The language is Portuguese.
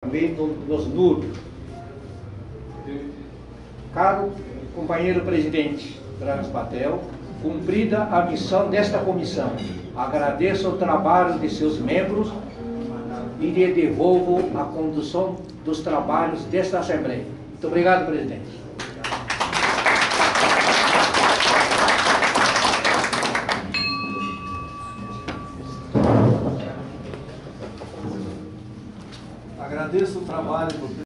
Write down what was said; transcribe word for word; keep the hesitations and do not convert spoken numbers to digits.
Também do nosso Nur. Caro companheiro presidente Dragas Patel, cumprida a missão desta comissão, agradeço o trabalho de seus membros e lhe devolvo a condução dos trabalhos desta Assembleia. Muito obrigado, presidente. Agradeço o trabalho do